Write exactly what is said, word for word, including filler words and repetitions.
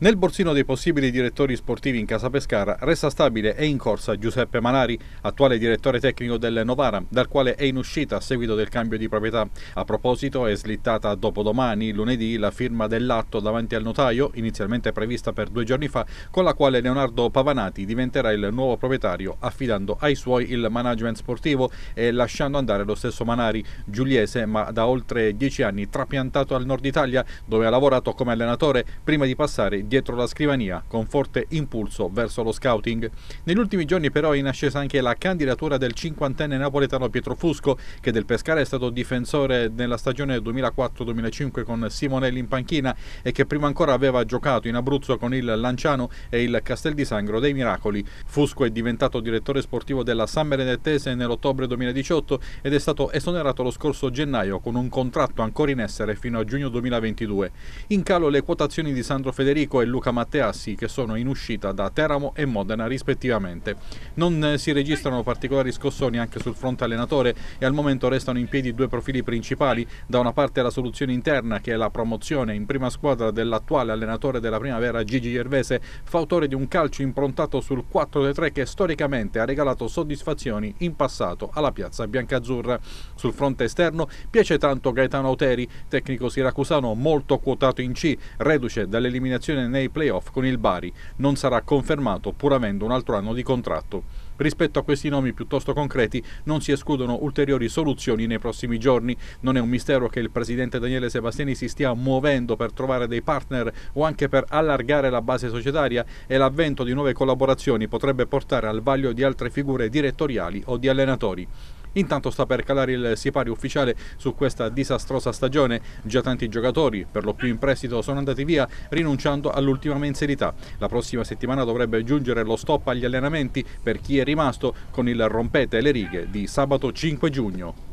Nel borsino dei possibili direttori sportivi in Casa Pescara resta stabile e in corsa Giuseppe Manari, attuale direttore tecnico del Novara, dal quale è in uscita a seguito del cambio di proprietà. A proposito, è slittata a dopodomani, lunedì, la firma dell'atto davanti al notaio, inizialmente prevista per due giorni fa, con la quale Leonardo Pavanati diventerà il nuovo proprietario, affidando ai suoi il management sportivo e lasciando andare lo stesso Manari, giuliese ma da oltre dieci anni trapiantato al Nord Italia, dove ha lavorato come allenatore prima di passare dietro la scrivania, con forte impulso verso lo scouting. Negli ultimi giorni però è in ascesa anche la candidatura del cinquantenne napoletano Pietro Fusco, che del Pescara è stato difensore nella stagione duemilaquattro duemilacinque con Simonelli in panchina e che prima ancora aveva giocato in Abruzzo con il Lanciano e il Castel di Sangro dei Miracoli. Fusco è diventato direttore sportivo della San Benedettese nell'ottobre duemiladiciotto ed è stato esonerato lo scorso gennaio con un contratto ancora in essere fino a giugno duemilaventidue. In calo le quotazioni di Sandro Federico e Luca Matteassi, che sono in uscita da Teramo e Modena rispettivamente. Non si registrano particolari scossoni anche sul fronte allenatore e al momento restano in piedi due profili principali: da una parte la soluzione interna, che è la promozione in prima squadra dell'attuale allenatore della Primavera Gigi Gervese, fautore di un calcio improntato sul quattro due tre che storicamente ha regalato soddisfazioni in passato alla piazza biancazzurra. Sul fronte esterno piace tanto Gaetano Auteri, tecnico siracusano molto quotato in C, reduce dall'eliminazione nei playoff con il Bari. Non sarà confermato pur avendo un altro anno di contratto. Rispetto a questi nomi piuttosto concreti non si escludono ulteriori soluzioni nei prossimi giorni. Non è un mistero che il presidente Daniele Sebastiani si stia muovendo per trovare dei partner o anche per allargare la base societaria, e l'avvento di nuove collaborazioni potrebbe portare al vaglio di altre figure direttoriali o di allenatori. Intanto sta per calare il sipario ufficiale su questa disastrosa stagione. Già tanti giocatori, per lo più in prestito, sono andati via rinunciando all'ultima mensilità. La prossima settimana dovrebbe giungere lo stop agli allenamenti per chi è rimasto con il rompete le righe di sabato cinque giugno.